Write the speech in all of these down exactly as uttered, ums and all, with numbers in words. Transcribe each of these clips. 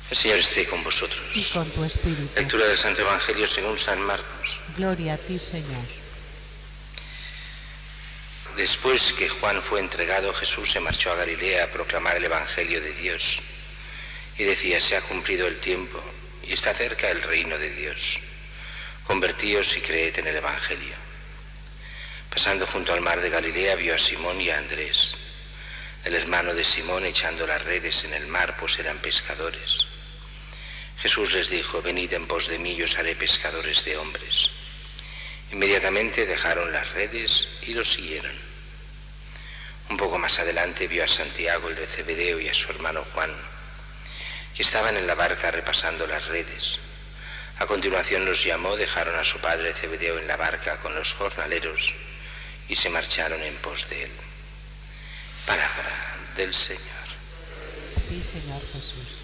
El Señor esté con vosotros. Y con tu espíritu. Lectura del Santo Evangelio según San Marcos. Gloria a ti, Señor. Después que Juan fue entregado, Jesús se marchó a Galilea a proclamar el Evangelio de Dios. Y decía: se ha cumplido el tiempo y está cerca el reino de Dios. Convertíos y creed en el Evangelio. Pasando junto al mar de Galilea, vio a Simón y a Andrés, el hermano de Simón, echando las redes en el mar, pues eran pescadores. Jesús les dijo: venid en pos de mí y os haré pescadores de hombres. Inmediatamente dejaron las redes y los siguieron. Un poco más adelante vio a Santiago, el de Zebedeo, y a su hermano Juan, que estaban en la barca repasando las redes. A continuación los llamó, dejaron a su padre Zebedeo en la barca con los jornaleros y se marcharon en pos de él. Palabra del Señor. Sí, Señor Jesús.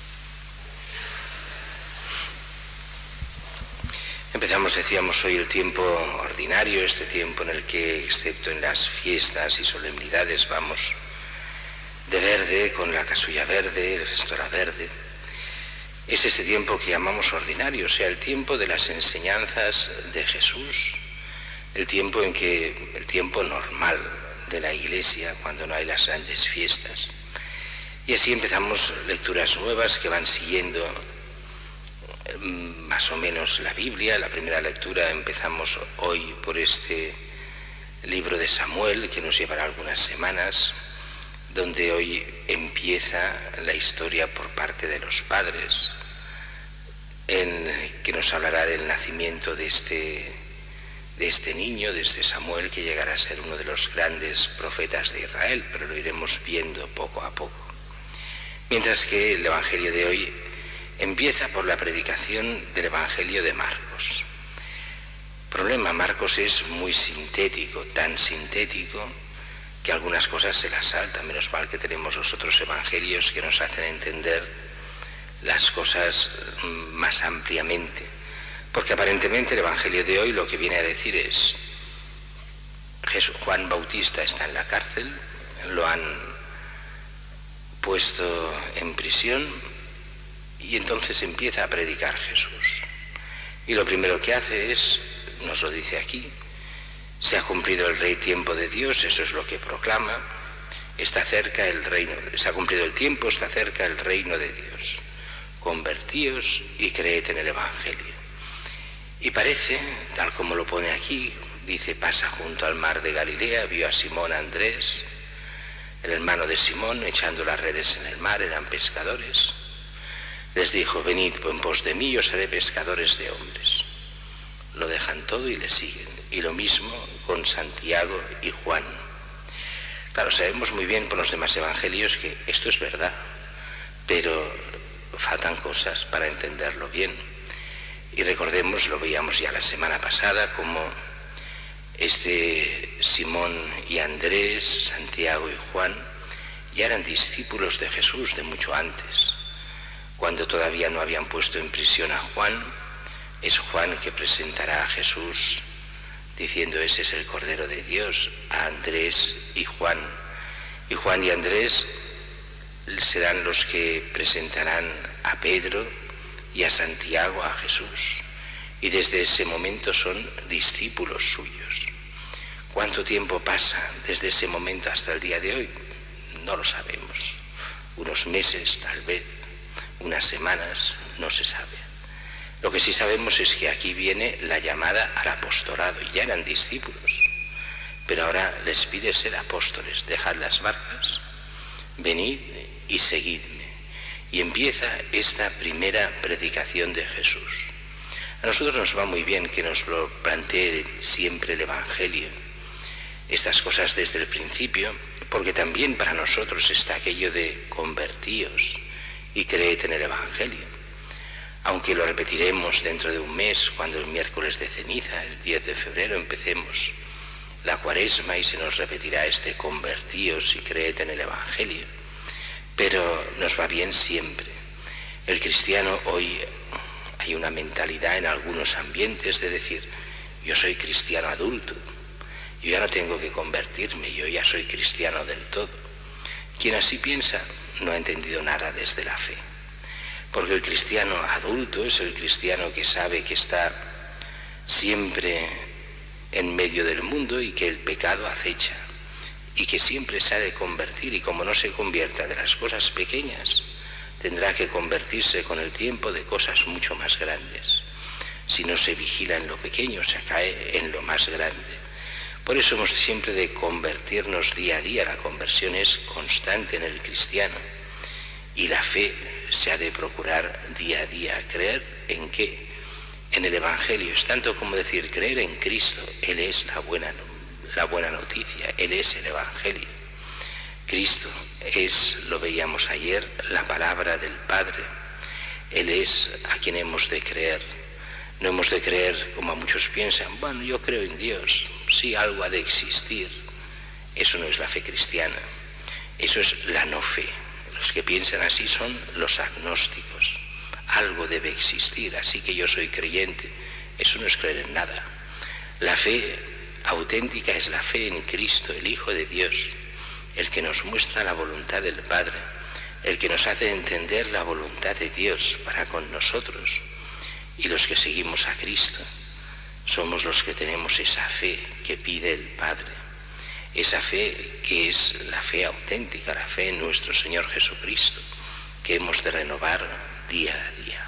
Empezamos, decíamos, hoy el tiempo ordinario, este tiempo en el que, excepto en las fiestas y solemnidades, vamos de verde, con la casulla verde, el restora verde. Es ese tiempo que llamamos ordinario, o sea, el tiempo de las enseñanzas de Jesús, el tiempo en que, el tiempo normal de la Iglesia, cuando no hay las grandes fiestas. Y así empezamos lecturas nuevas que van siguiendo más o menos la Biblia. La primera lectura empezamos hoy por este libro de Samuel, que nos llevará algunas semanas, donde hoy empieza la historia por parte de los padres, en que nos hablará del nacimiento de este, de este niño, de este Samuel, que llegará a ser uno de los grandes profetas de Israel, pero lo iremos viendo poco a poco. Mientras que el Evangelio de hoy empieza por la predicación del Evangelio de Marcos. Problema, Marcos es muy sintético, tan sintético que algunas cosas se las saltan. Menos mal que tenemos los otros evangelios que nos hacen entender las cosas más ampliamente. Porque aparentemente el Evangelio de hoy lo que viene a decir es: Jesús, Juan Bautista está en la cárcel, lo han puesto en prisión, y entonces empieza a predicar Jesús. Y lo primero que hace es, nos lo dice aquí, se ha cumplido el rey tiempo de Dios, eso es lo que proclama, está cerca el reino, se ha cumplido el tiempo, está cerca el reino de Dios. Convertíos y creed en el Evangelio. Y parece, tal como lo pone aquí, dice: pasa junto al mar de Galilea, vio a Simón, a Andrés, el hermano de Simón, echando las redes en el mar, eran pescadores. Les dijo: venid en pos de mí y os haré pescadores de hombres. Lo dejan todo y le siguen. Y lo mismo con Santiago y Juan. Claro, sabemos muy bien por los demás evangelios que esto es verdad, pero faltan cosas para entenderlo bien. Y recordemos, lo veíamos ya la semana pasada, como este Simón y Andrés, Santiago y Juan, ya eran discípulos de Jesús de mucho antes. Cuando todavía no habían puesto en prisión a Juan, es Juan que presentará a Jesús diciendo: ese es el Cordero de Dios, a Andrés y Juan. Y Juan y Andrés serán los que presentarán a Pedro y a Santiago a Jesús. Y desde ese momento son discípulos suyos. ¿Cuánto tiempo pasa desde ese momento hasta el día de hoy? No lo sabemos. Unos meses, tal vez. Unas semanas, no se sabe. Lo que sí sabemos es que aquí viene la llamada al apostolado. Ya eran discípulos, pero ahora les pide ser apóstoles. Dejad las barcas, venid y seguidme. Y empieza esta primera predicación de Jesús. A nosotros nos va muy bien que nos lo plantee siempre el Evangelio, estas cosas desde el principio, porque también para nosotros está aquello de convertíos y creed en el Evangelio. Aunque lo repetiremos dentro de un mes, cuando el miércoles de ceniza, el diez de febrero, empecemos la cuaresma y se nos repetirá este convertíos y creed en el Evangelio. Pero nos va bien siempre. El cristiano hoy, hay una mentalidad en algunos ambientes de decir: yo soy cristiano adulto, yo ya no tengo que convertirme, yo ya soy cristiano del todo. Quien así piensa no ha entendido nada desde la fe. Porque el cristiano adulto es el cristiano que sabe que está siempre en medio del mundo y que el pecado acecha y que siempre se ha de convertir, y como no se convierta de las cosas pequeñas, tendrá que convertirse con el tiempo de cosas mucho más grandes. Si no se vigila en lo pequeño, se cae en lo más grande. Por eso hemos siempre de convertirnos día a día. La conversión es constante en el cristiano, y la fe se ha de procurar día a día. ¿Creer en qué? En el Evangelio. Es tanto como decir creer en Cristo. Él es la buena, la buena noticia, Él es el Evangelio. Cristo es, lo veíamos ayer, la palabra del Padre. Él es a quien hemos de creer. No hemos de creer como muchos piensan, bueno, yo creo en Dios, sí, algo ha de existir. Eso no es la fe cristiana, eso es la no fe. Los que piensan así son los agnósticos. Algo debe existir, así que yo soy creyente. Eso no es creer en nada. La fe auténtica es la fe en Cristo, el Hijo de Dios, el que nos muestra la voluntad del Padre, el que nos hace entender la voluntad de Dios para con nosotros. Y los que seguimos a Cristo somos los que tenemos esa fe que pide el Padre, esa fe que es la fe auténtica, la fe en nuestro Señor Jesucristo, que hemos de renovar día a día.